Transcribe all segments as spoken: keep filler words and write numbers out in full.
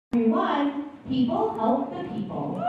Everyone, people help the people.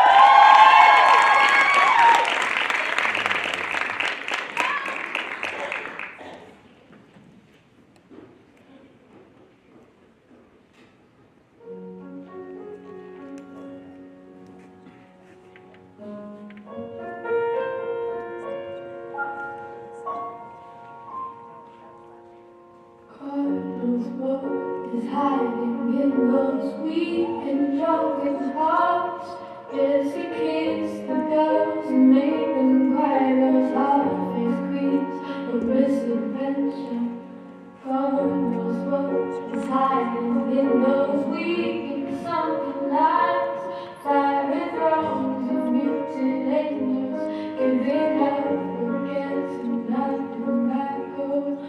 Is hiding in those weak and drunken hearts. Yes, he kissed the girls and made them cry. Those half-faced queens of misadventure. God knows what is hiding in those weak and sunken lives. Fiery thrones of muted angels, giving up against nothing back. Oh,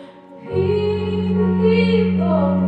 people.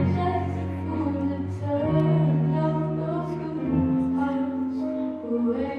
Away.